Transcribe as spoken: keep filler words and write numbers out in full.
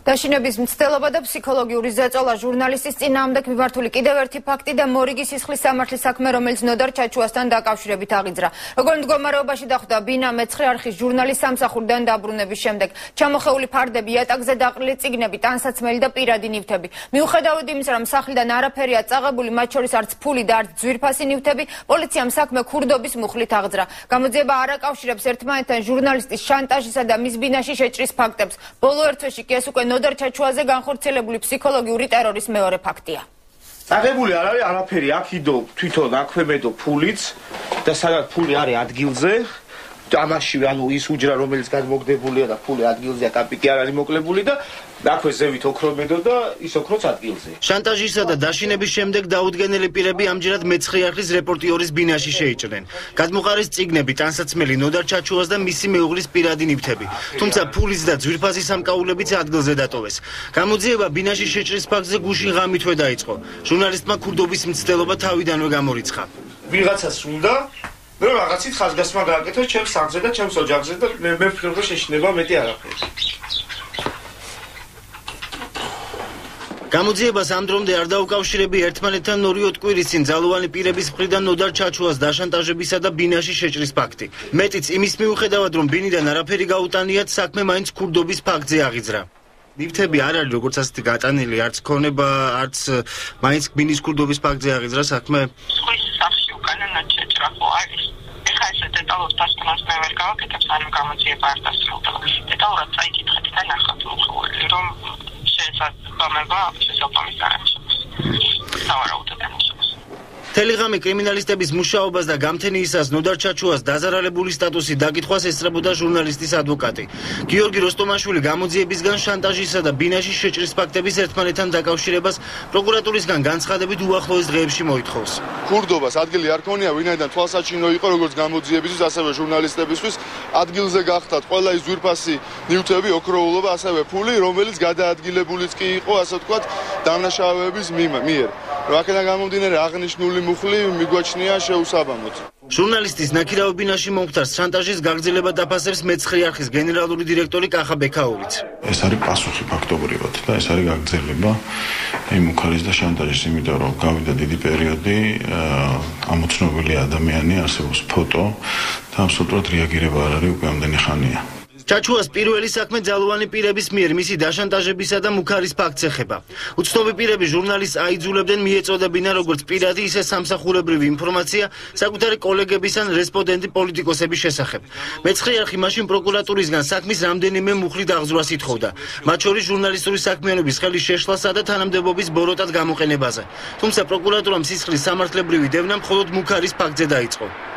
Დაშინების მცდელობა და ფსიქოლოგიური ზეწოლა ჟურნალისტის წინააღმდეგ მიმართული კიდევ ერთი ფაქტი და მორიგის სისხლის სამართლის საქმე, რომელიც ნოდარ ჩაჩუასთან დაკავშირებით აღიძრა. Როგორ მდგომარეობაში დახვდა ბინა მეცხრე არხის ჟურნალის სამსახურიდან დაბრუნების შემდეგ. ჩამოხეული ფარდები, იატაკზე დაყრილი წიგნები, ტანსაცმელი და პირადი ნივთები. მიუხედავად იმისა, რომ სახლიდან არაფერია წაღებული, მათ შორის არც ფული და არც ძვირფასი ნივთები, პოლიციამ საქმე ქურდობის მუხლით აღძრა. გამოძიება არ აკავშირებს ერთმანეთთან ჟურნალისტის შანტაჟისა და მის ბინაში შეჭრის ფაქტებს. ბოლო ერთ თვეში კი ეს უკვე ნოდარ ჩაჩუაზე განხორციელებული ფსიქოლოგიური ტერორის მეორე ფაქტია. აღებული არ არის არაფერი, აქ იდო თვითონ აქვემედო ფულიც და სადაც ფული არის ადგილზე, ამაში ანუ ის უჯრა რომელიც გადმოგდებულია და ფული ადგილზეა, კაპიკი არ არის მოკლებული და აქვე ზევით ოქრომედო და ის ოქროც ადგილზე. შანტაჟისა და დაშინების შემდეგ დაუდგენელი პირები ამჯერად მეცხრე არხის რეპორტიორის ბინაში შეიჭრნენ. გადმოყარის წიგნები, ტანსაცმელი ნოდარ ჩაჩუას და მისი მეუღლის პირადი ნივთები. თუმცა ფულის და ძვირფასი სამკაულებიც ადგილზე დატოვეს. გამოძიება ბინაში შეჭრის ფაქტზე გუშინ ღამითვე დაიწყო. ჟურნალისტმა ქურდობის მცდელობა თავიდანვე გამორიცხა. ვიღაცას უნდა მე რაღაცით ხაზგასმა გააკეთა ჩემს სამზე და ჩემს ოჯახზე და მე მე ვფიქრობ რომ შეშინება მეტი არაფერი. გამოძიებას ამ დრომდე არ დაუკავშირებია ერთმანეთთან ორი კვირის წინ ძალოვანი პირების მხრიდან ნოდარ ჩაჩუას დაშანტაჟებისა და ბინაში შეჭრის ფაქტი. მეტიც იმის მიუხედავად, რომ ბინიდან არაფერი გაუტანიათ, საქმე მაინც ქურდობის ფაქტზე აღიძრა. ნივთები არ არის როგორც ასეთი გატანილი, არც ქონება, არც მაინც ბინის ქურდობის ფაქტზე აღიძრა საქმე. სხვის სახში უკანონოდ შეჭრა ხო არის. ეხლა ეს დეტალურ დასკვნას მე ვერ გავაკეთებ, სანამ გამოძიება არ დასრულდება. დეტალურად წაიკითხეთ და ნახოთ უხურული, რომ შესაძლებლობა შესაძლებელი არამშობს. სავარაუდოდ არამშობს. თელეგრამი კრიმინალისტების მუშაობას და გამთენიისას ნოდარ ჩაჩუას დაზარალებული სტატუსი დაკითხვას ესწრებოდა ჟურნალისტის ადვოკატი. გიორგი როსტომაშვილი გამოძიებისგან შანტაჟისა და ბინაში შეჭრის ფაქტების ერთმანეთთან დაკავშირებას პროკურატურისგან განცხადებით უახლოეს დღეებში მოითხოვს. ქურდობას ადგილი არ ქონია, ვინაიდან თვალსაჩინო იყო როგორც გამოძიებისთვის, ასევე ჟურნალისტებისთვის. ადგილზე გახდათ ყველა ის ძვირფასი ნივთები, ოქროულობა, ასევე ფული, რომელიც გადაადგილებულიც კი იყო, ასე ვთქვათ, დამნაშავეების მიერ. აქედან გამომდინარე აღნიშნული მუხლი მიგვაჩნია შეუსაბამოდ. ჟურნალისტის ნაქირავ ბინაში მომხდარ შანტაჟის გაგრძელება დაფასებს მეცხრე არხის გენერალური დირექტორი კახა ბექაურიც. ეს არის პასუხი ფაქტობრივად და ეს არის გაგრძელება იმ მუხარის და შანტაჟის, იმიტომ რომ გავიდა დიდი პერიოდი, ამოცნობილი ადამიანი, არსებობს ფოტო და აბსოლუტურად რეაგირება არ არის უკვე ამდენი ხანია. ჩაჩუას პირველი საქმე ძალოვანი პირების მიერ მისი დაშანტაჟებისა და მუქარის ფაქტს ეხება. უცნობი პირები ჟურნალისტს აიძულებდნენ მიეწოდებინა როგორც პირადი, ისე სამსახურებრივი ინფორმაცია საკუთარი კოლეგების ან რესპონდენტი პოლიტიკოსების შესახებ. მეცხრე არხი მაშინ პროკურატურისგან საქმის რამდენიმე მუხლით აღძვრას ითხოვდა, მათ შორის ჟურნალისტური საქმიანობის ხელის შეშლასა და თანამდებობის ბოროტად გამოყენებაზე. თუმცა პროკურატურამ სისხლის სამართლებრივი დევნა მხოლოდ მუქარის ფაქტზე დაიწყო.